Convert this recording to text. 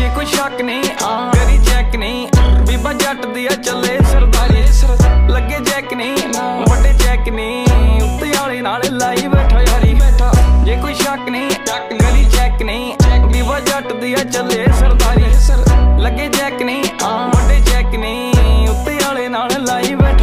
जे कोई शक नहीं करी चेक नहीं, बीबा जट दिया चले सरदारी, लगे चेक नहीं बड़े चेक नहीं, उत्ते आले नाल लाई बैठा यारी, जे कोई शक नहीं करी चेक नहीं, बीबा जट दिया चले सरदारी, लगे चेक नहीं बड़े चेक नहीं।